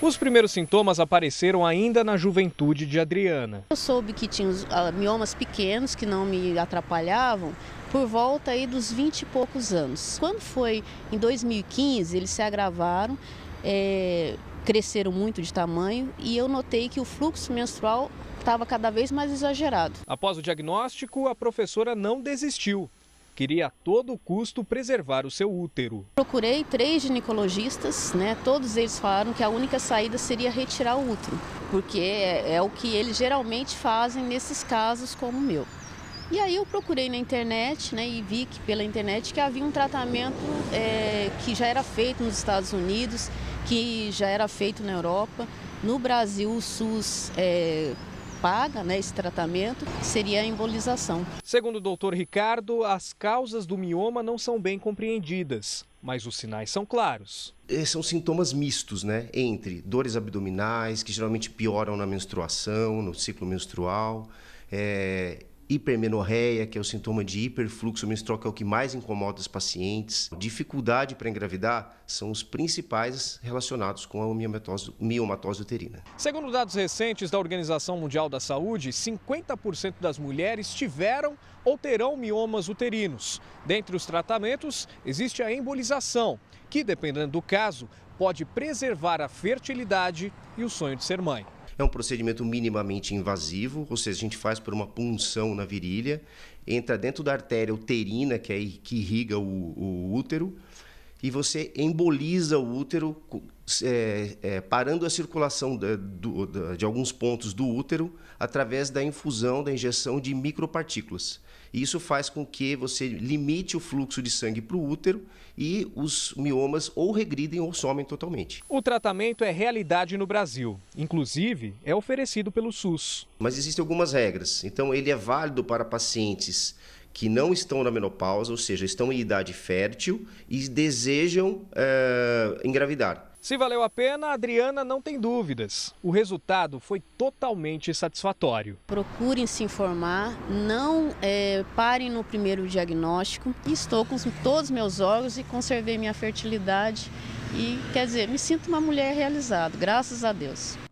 Os primeiros sintomas apareceram ainda na juventude de Adriana. Eu soube que tinha os miomas pequenos que não me atrapalhavam por volta aí dos 20 e poucos anos. Quando foi em 2015, eles se agravaram, cresceram muito de tamanho e eu notei que o fluxo menstrual estava cada vez mais exagerado. Após o diagnóstico, a professora não desistiu. Queria a todo custo preservar o seu útero. Procurei 3 ginecologistas, todos eles falaram que a única saída seria retirar o útero, porque é o que eles geralmente fazem nesses casos como o meu. E aí eu procurei na internet e vi que pela internet que havia um tratamento que já era feito nos Estados Unidos, que já era feito na Europa. No Brasil o SUS paga esse tratamento, seria a embolização. Segundo o Dr. Ricardo, as causas do mioma não são bem compreendidas, mas os sinais são claros. São sintomas mistos, entre dores abdominais, que geralmente pioram na menstruação, no ciclo menstrual, hipermenorreia, que é o sintoma de hiperfluxo menstrual, que é o que mais incomoda os pacientes. Dificuldade para engravidar são os principais relacionados com a miomatose uterina. Segundo dados recentes da Organização Mundial da Saúde, 50% das mulheres tiveram ou terão miomas uterinos. Dentre os tratamentos, existe a embolização, que, dependendo do caso, pode preservar a fertilidade e o sonho de ser mãe. É um procedimento minimamente invasivo, ou seja, a gente faz por uma punção na virilha, entra dentro da artéria uterina, que irriga o útero, e você emboliza o útero, parando a circulação de alguns pontos do útero através da infusão, da injeção de micropartículas. Isso faz com que você limite o fluxo de sangue para o útero e os miomas ou regridem ou somem totalmente. O tratamento é realidade no Brasil. Inclusive, é oferecido pelo SUS. Mas existem algumas regras. Então, ele é válido para pacientes que não estão na menopausa, ou seja, estão em idade fértil e desejam engravidar. Se valeu a pena, a Adriana não tem dúvidas. O resultado foi totalmente satisfatório. Procurem se informar, não parem no primeiro diagnóstico. Estou com todos os meus órgãos e conservei minha fertilidade. E, me sinto uma mulher realizada, graças a Deus.